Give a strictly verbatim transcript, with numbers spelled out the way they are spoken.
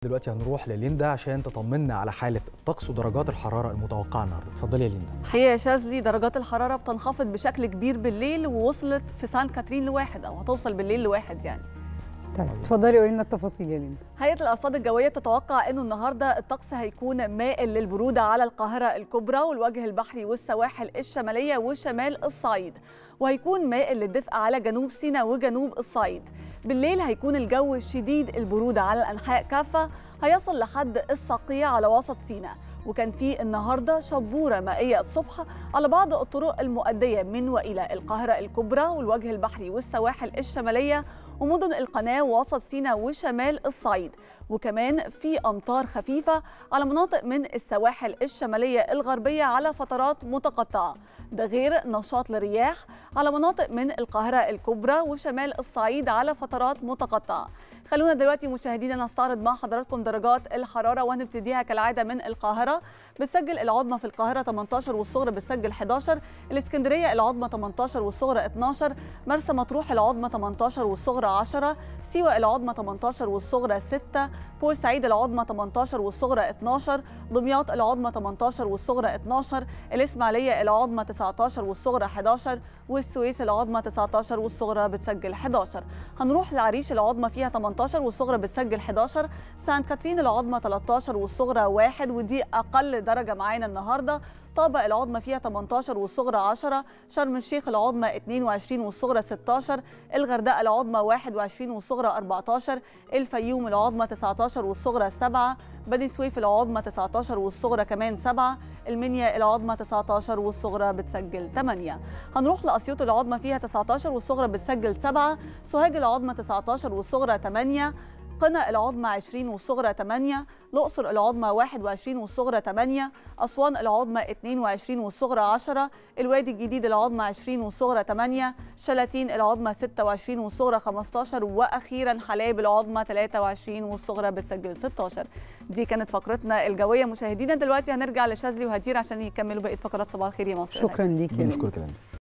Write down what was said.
دلوقتي هنروح لليندا عشان تطمنا على حالة الطقس ودرجات الحرارة المتوقعة النهارده. اتفضلي يا ليندا. حقيقة يا شاذلي درجات الحرارة بتنخفض بشكل كبير بالليل، ووصلت في سانت كاترين لواحد أو هتوصل بالليل لواحد يعني. طيب اتفضلي قولي لنا التفاصيل يا ليندا. هيئة الأرصاد الجوية تتوقع إنه النهارده الطقس هيكون مائل للبرودة على القاهرة الكبرى والوجه البحري والسواحل الشمالية وشمال الصعيد، وهيكون مائل للدفء على جنوب سيناء وجنوب الصعيد. بالليل هيكون الجو شديد البرودة على الأنحاء كافة، هيصل لحد الصقيع على وسط سيناء، وكان في النهارده شبوره مائيه الصبح على بعض الطرق المؤديه من والى القاهره الكبرى والوجه البحري والسواحل الشماليه ومدن القناه ووسط سيناء وشمال الصعيد، وكمان في امطار خفيفه على مناطق من السواحل الشماليه الغربيه على فترات متقطعه، ده غير نشاط للرياح على مناطق من القاهره الكبرى وشمال الصعيد على فترات متقطعه. خلونا دلوقتي مشاهدينا نستعرض مع حضراتكم درجات الحراره، وهنبتديها كالعاده من القاهره. بتسجل العظمى في القاهره تمنتاشر والصغرى بتسجل حداشر، الاسكندريه العظمى تمنتاشر والصغرى اتناشر، مرسى مطروح العظمى تمنتاشر والصغرى عشرة، سيوه العظمى تمنتاشر والصغرى ستة، بورسعيد العظمى تمنتاشر والصغرى اتناشر، دمياط العظمى تمنتاشر والصغرى اتناشر، الاسماعيليه العظمى تسعتاشر والصغرى حداشر، والسويس العظمى تسعتاشر والصغرى بتسجل حداشر. هنروح لعريش العظمى فيها تمنتاشر والصغرى بتسجل حداشر، سانت كاترين العظمى تلتاشر والصغرى واحد ودي اقل درجه معانا النهارده، طابة العظمى فيها تمنتاشر والصغرى عشرة، شرم الشيخ العظمى اتنين وعشرين والصغرى ستاشر، الغردقه العظمى واحد وعشرين والصغرى اربعتاشر، الفيوم العظمى تسعتاشر والصغرى سبعة، بني سويف العظمى تسعتاشر والصغرى كمان سبعة، المنيا العظمى تسعتاشر والصغرى بتسجل تمانية. هنروح لأسيوط العظمى فيها تسعتاشر والصغرى بتسجل سبعة، سوهاج العظمى تسعتاشر والصغرى تمانية، قنا العظمى عشرين والصغرى تمانية، الأقصر العظمى واحد وعشرين والصغرى تمانية، أسوان العظمى اتنين وعشرين والصغرى عشرة، الوادي الجديد العظمى عشرين والصغرى تمانية، شلاتين العظمى ستة وعشرين والصغرى خمستاشر، وأخيرا حلايب العظمى تلاتة وعشرين والصغرى بتسجل ستاشر. دي كانت فقرتنا الجوية مشاهدينا. دلوقتي هنرجع لشاذلي وهدير عشان يكملوا بقية فقرات صباح الخير يا مصر. شكرا ليكي. بنشكرك يا ليندا.